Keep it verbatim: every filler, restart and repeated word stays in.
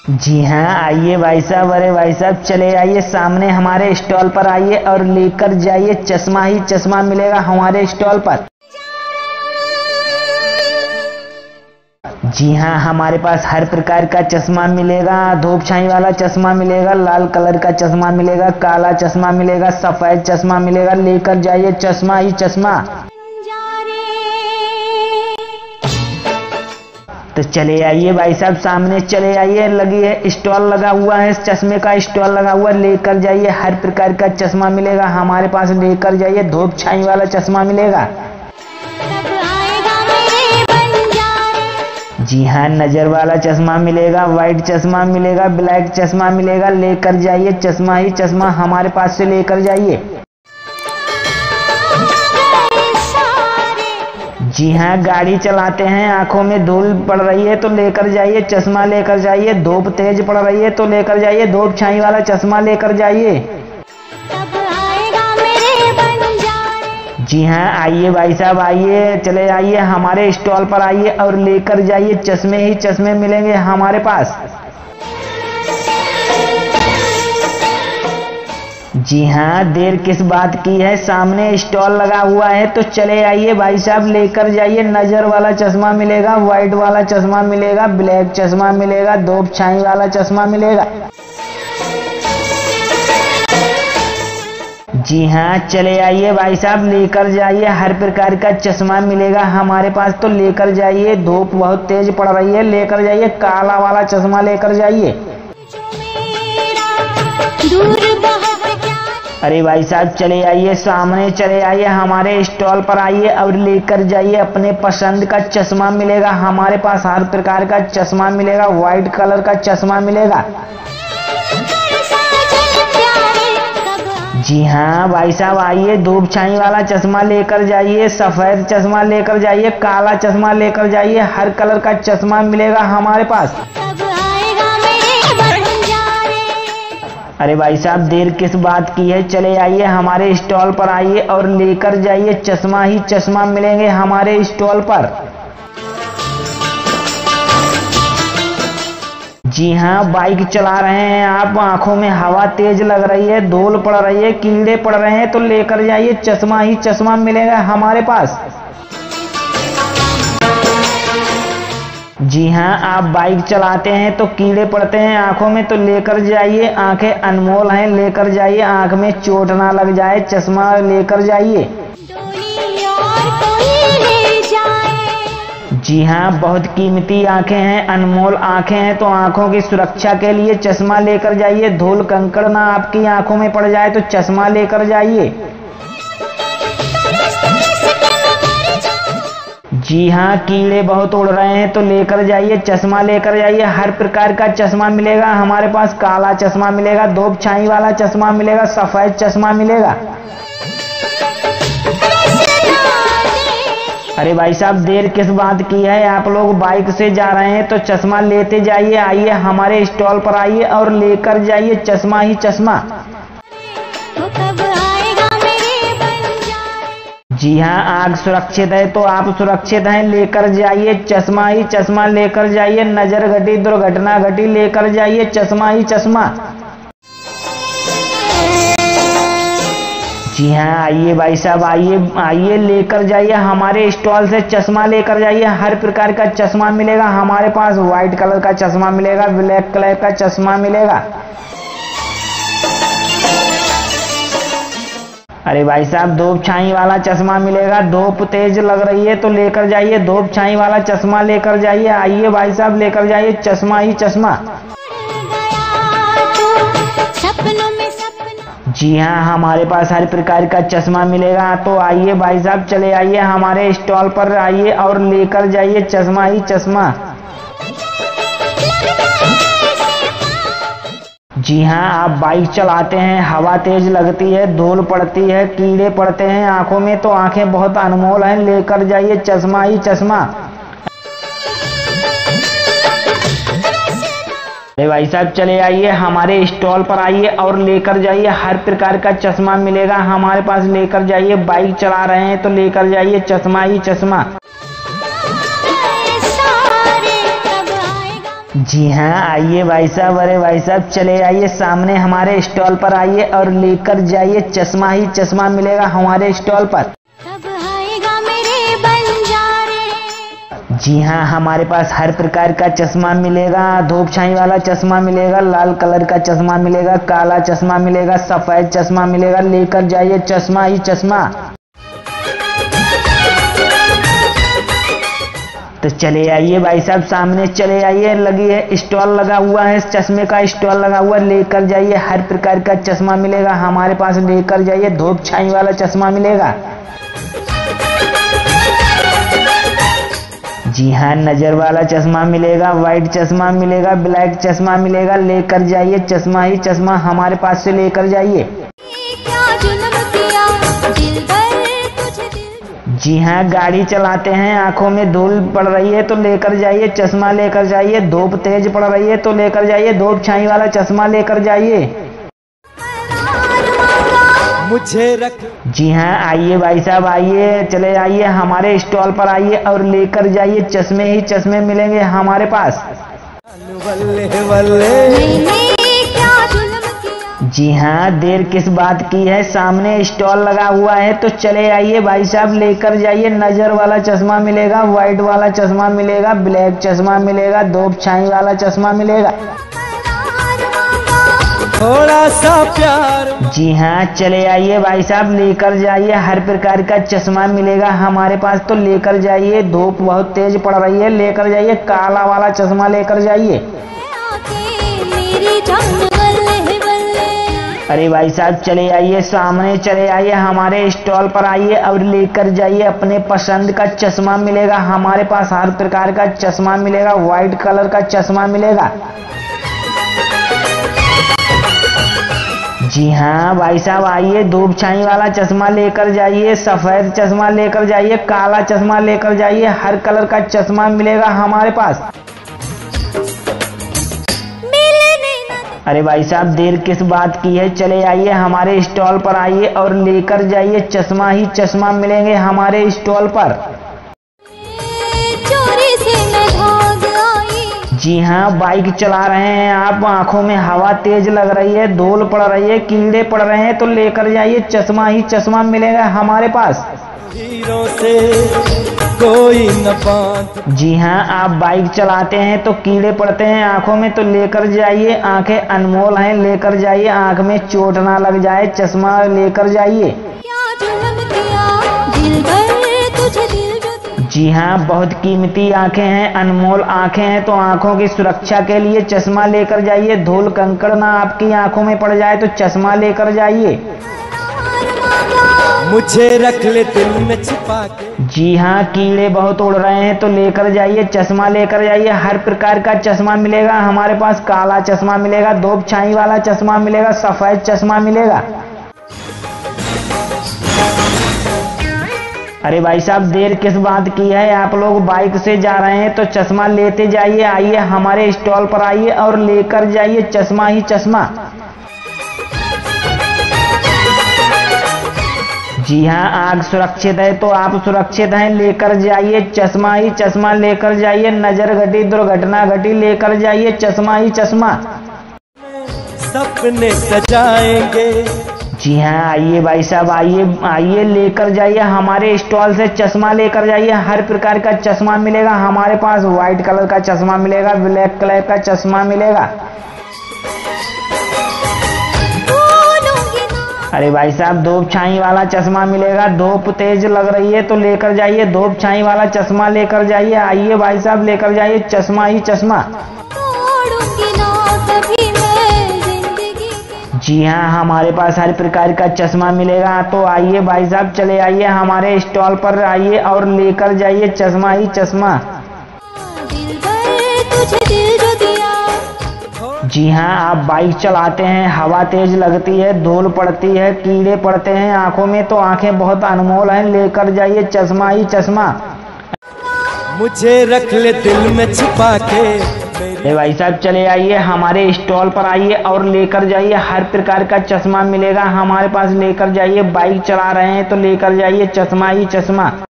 जी हाँ, आइए भाई साहब, अरे भाई साहब चले आइए सामने हमारे स्टॉल पर आइए और लेकर जाइए, चश्मा ही चश्मा मिलेगा हमारे स्टॉल पर। जी हाँ, हमारे पास हर प्रकार का चश्मा मिलेगा। धूप छाई वाला चश्मा मिलेगा, लाल कलर का चश्मा मिलेगा, काला चश्मा मिलेगा, सफेद चश्मा मिलेगा। लेकर जाइए चश्मा ही चश्मा। तो चले आइए भाई साहब, सामने चले आइए, लगी है स्टॉल लगा हुआ है, चश्मे का स्टॉल लगा हुआ है। लेकर जाइए, हर प्रकार का चश्मा मिलेगा हमारे पास। लेकर जाइए, धूप छाई वाला चश्मा मिलेगा। जी हाँ, नजर वाला चश्मा मिलेगा, व्हाइट चश्मा मिलेगा, ब्लैक चश्मा मिलेगा। लेकर जाइए चश्मा ही चश्मा हमारे पास से लेकर जाइए। जी हाँ, गाड़ी चलाते हैं, आंखों में धूल पड़ रही है तो लेकर जाइए चश्मा लेकर जाइए। धूप तेज पड़ रही है तो लेकर जाइए धूप छाई वाला चश्मा लेकर जाइए। जी हाँ, आइए भाई साहब, आइए, चले आइए हमारे स्टॉल पर आइए और लेकर जाइए, चश्मे ही चश्मे मिलेंगे हमारे पास। जी हाँ, देर किस बात की है, सामने स्टॉल लगा हुआ है तो चले आइए भाई साहब, लेकर जाइए। नजर वाला चश्मा मिलेगा, व्हाइट वाला चश्मा मिलेगा, ब्लैक चश्मा मिलेगा, धूप छाई वाला चश्मा मिलेगा। जी हाँ, चले आइए भाई साहब, लेकर जाइए, हर प्रकार का चश्मा मिलेगा हमारे पास तो लेकर जाइए। धूप बहुत तेज पड़ रही है, लेकर जाइए, काला वाला चश्मा लेकर जाइए। अरे भाई साहब चले आइए, सामने चले आइए, हमारे स्टॉल पर आइए और लेकर जाइए, अपने पसंद का चश्मा मिलेगा हमारे पास। हर प्रकार का चश्मा मिलेगा, व्हाइट कलर का चश्मा मिलेगा। जी हाँ भाई साहब, आइए, धूप छाई वाला चश्मा लेकर जाइए, सफेद चश्मा लेकर जाइए, काला चश्मा लेकर जाइए। हर कलर का चश्मा मिलेगा हमारे पास। अरे भाई साहब, देर किस बात की है, चले आइए हमारे स्टॉल पर आइए और लेकर जाइए, चश्मा ही चश्मा मिलेंगे हमारे स्टॉल पर। जी हाँ, बाइक चला रहे हैं आप, आंखों में हवा तेज लग रही है, धूल पड़ रही है, कीड़े पड़ रहे हैं तो लेकर जाइए, चश्मा ही चश्मा मिलेगा हमारे पास। जी हाँ, आप बाइक चलाते हैं तो कीड़े पड़ते हैं आंखों में तो लेकर जाइए, आंखें अनमोल हैं, लेकर जाइए, आंख में चोट ना लग जाए, चश्मा लेकर जाइए। जी हाँ, बहुत कीमती आंखें हैं, अनमोल आंखें हैं तो आंखों की सुरक्षा के लिए चश्मा लेकर जाइए। धूल कंकड़ ना आपकी आंखों में पड़ जाए तो चश्मा लेकर जाइए। जी हाँ, कीड़े बहुत उड़ रहे हैं तो लेकर जाइए, चश्मा लेकर जाइए। हर प्रकार का चश्मा मिलेगा हमारे पास, काला चश्मा मिलेगा, धूप छाई वाला चश्मा मिलेगा, सफेद चश्मा मिलेगा। अरे भाई साहब, देर किस बात की है, आप लोग बाइक से जा रहे हैं तो चश्मा लेते जाइए। आइए हमारे स्टॉल पर आइए और लेकर जाइए, चश्मा ही चश्मा। जी हाँ, आग सुरक्षित है तो आप सुरक्षित हैं, लेकर जाइए, चश्मा ही चश्मा लेकर जाइए। नजर घटी, दुर्घटना घटी, लेकर जाइए, चश्मा ही चश्मा। जी हाँ, आइए भाई साहब, आइए आइए, लेकर जाइए हमारे स्टॉल से, चश्मा लेकर जाइए। हर प्रकार का चश्मा मिलेगा हमारे पास, व्हाइट कलर का चश्मा मिलेगा, ब्लैक कलर का चश्मा मिलेगा। अरे भाई साहब, धूप छाई वाला चश्मा मिलेगा, धूप तेज लग रही है तो लेकर जाइए, धूप छाई वाला चश्मा लेकर जाइए। आइए भाई साहब, लेकर जाइए, चश्मा ही चश्मा। जी हाँ, हमारे पास हर प्रकार का चश्मा मिलेगा तो आइए भाई साहब, चले आइए हमारे स्टॉल पर आइए और लेकर जाइए, चश्मा ही चश्मा। जी हाँ, आप बाइक चलाते हैं, हवा तेज लगती है, धूल पड़ती है, कीड़े पड़ते हैं आंखों में तो आंखें बहुत अनमोल हैं, लेकर जाइए, चश्मा ही चश्मा। अरे भाई साहब, चले आइए हमारे स्टॉल पर आइए और लेकर जाइए, हर प्रकार का चश्मा मिलेगा हमारे पास, लेकर जाइए। बाइक चला रहे हैं तो लेकर जाइए, चश्मा ही चश्मा। जी हाँ, आइए भाई साहब, अरे भाई साहब चले आइए सामने हमारे स्टॉल पर आइए और लेकर जाइए, चश्मा ही चश्मा मिलेगा हमारे स्टॉल पर। कब आएगा मेरे बंजारे। जी हाँ, हमारे पास हर प्रकार का चश्मा मिलेगा, धूप छाई वाला चश्मा मिलेगा, लाल कलर का चश्मा मिलेगा, काला चश्मा मिलेगा, सफेद चश्मा मिलेगा, लेकर जाइए चश्मा ही चश्मा। तो चले आइए भाई साहब सामने चले आइए, लगी है स्टॉल लगा हुआ है, चश्मे का स्टॉल लगा हुआ, लेकर जाइए, हर प्रकार का चश्मा मिलेगा हमारे पास, लेकर जाइए, धूप छाई वाला चश्मा मिलेगा। जी हाँ, नजर वाला चश्मा मिलेगा, व्हाइट चश्मा मिलेगा, ब्लैक चश्मा मिलेगा, लेकर जाइए चश्मा ही चश्मा हमारे पास से लेकर जाइए। जी हाँ, गाड़ी चलाते हैं, आंखों में धूल पड़ रही है तो लेकर जाइए चश्मा लेकर जाइए, धूप तेज पड़ रही है तो लेकर जाइए, धूप छाई वाला चश्मा लेकर जाइए। मुझे रख जी हाँ, आइए भाई साहब आइए, चले आइए हमारे स्टॉल पर आइए और लेकर जाइए, चश्मे ही चश्मे मिलेंगे हमारे पास। वल्ले वल्ले। जी हाँ, देर किस बात की है, सामने स्टॉल लगा हुआ है तो चले आइए भाई साहब लेकर जाइए, नजर वाला चश्मा मिलेगा, व्हाइट वाला चश्मा मिलेगा, ब्लैक चश्मा मिलेगा, धूप छाई वाला चश्मा मिलेगा। थोड़ा सा प्यार। जी हाँ, चले आइए भाई साहब लेकर जाइए, हर प्रकार का चश्मा मिलेगा हमारे पास तो लेकर जाइए, धूप बहुत तेज पड़ रही है, लेकर जाइए, काला वाला चश्मा लेकर जाइए। अरे भाई साहब चले आइए सामने चले आइए, हमारे स्टॉल पर आइए और लेकर जाइए, अपने पसंद का चश्मा मिलेगा हमारे पास, हर प्रकार का चश्मा मिलेगा, व्हाइट कलर का चश्मा मिलेगा। जी हाँ भाई साहब आइए, धूप छाई वाला चश्मा लेकर जाइए, सफेद चश्मा लेकर जाइए, काला चश्मा लेकर जाइए, हर कलर का चश्मा मिलेगा हमारे पास। अरे भाई साहब देर किस बात की है, चले आइए हमारे स्टॉल पर आइए और लेकर जाइए, चश्मा ही चश्मा मिलेंगे हमारे स्टॉल पर। चोरी से मैं भाग आई। जी हाँ, बाइक चला रहे हैं आप, आंखों में हवा तेज लग रही है, धूल पड़ रही है, कीड़े पड़ रहे हैं तो लेकर जाइए, चश्मा ही चश्मा मिलेगा हमारे पास। हीरों से कोई न बात। जी हाँ, आप बाइक चलाते हैं तो कीड़े पड़ते हैं आंखों में तो लेकर जाइए, आंखें अनमोल हैं, लेकर जाइए, आंख में चोट ना लग जाए, चश्मा लेकर जाइए। क्या जुल्म किया दिल भर तुझे दिल जो। जी हाँ, बहुत कीमती आंखें हैं, अनमोल आंखें हैं तो आंखों की सुरक्षा के लिए चश्मा लेकर जाइए, धूल कंकड़ ना आपकी आंखों में पड़ जाए तो चश्मा लेकर जाइए। मुझे रख ले दिल में छिपा के। जी हाँ, कीड़े बहुत उड़ रहे हैं तो लेकर जाइए, चश्मा लेकर जाइए, हर प्रकार का चश्मा मिलेगा हमारे पास, काला चश्मा मिलेगा, धूप छाई वाला चश्मा मिलेगा, सफेद चश्मा मिलेगा। अरे भाई साहब देर किस बात की है, आप लोग बाइक से जा रहे हैं तो चश्मा लेते जाइए, आइए हमारे स्टॉल पर आइए और लेकर जाइए, चश्मा ही चश्मा। जी हाँ, आग सुरक्षित है तो आप सुरक्षित हैं, लेकर जाइए, चश्मा ही चश्मा लेकर जाइए, नजर घटी दुर्घटना घटी, लेकर जाइए, चश्मा ही चश्मा। सपने सजाएंगे। जी हाँ, आइए भाई साहब आइए आइए, लेकर जाइए हमारे स्टॉल से चश्मा लेकर जाइए, हर प्रकार का चश्मा मिलेगा हमारे पास, व्हाइट कलर का चश्मा मिलेगा, ब्लैक कलर का चश्मा मिलेगा। अरे भाई साहब धूप छाई वाला चश्मा मिलेगा, धूप तेज लग रही है तो लेकर जाइए, धूप छाई वाला चश्मा लेकर जाइए, आइए भाई साहब लेकर जाइए, चश्मा ही चश्मा। जी हाँ, हमारे पास हर प्रकार का चश्मा मिलेगा तो आइए भाई साहब चले आइए हमारे स्टॉल पर आइए और लेकर जाइए, चश्मा ही चश्मा। जी हाँ, आप बाइक चलाते हैं, हवा तेज लगती है, धूल पड़ती है, कीड़े पड़ते हैं आंखों में तो आंखें बहुत अनमोल हैं, लेकर जाइए, चश्मा ही चश्मा। मुझे रख ले दिल में छिपा के। ए भाई साहब चले आइए हमारे स्टॉल पर आइए और लेकर जाइए, हर प्रकार का चश्मा मिलेगा हमारे पास, लेकर जाइए, बाइक चला रहे हैं तो लेकर जाइए, चश्मा ही चश्मा।